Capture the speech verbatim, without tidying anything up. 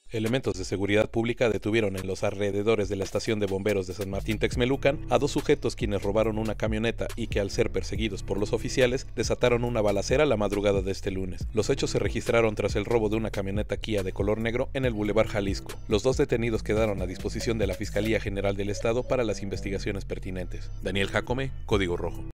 Elementos de seguridad pública detuvieron en los alrededores de la estación de bomberos de San Martín Texmelucan a dos sujetos quienes robaron una camioneta y que al ser perseguidos por los oficiales desataron una balacera la madrugada de este lunes. Los hechos se registraron tras el robo de una camioneta Kia de color negro en el Boulevard Jalisco. Los dos detenidos quedaron a disposición de la Fiscalía General del Estado para las investigaciones pertinentes. Daniel Jacome, Código Rojo.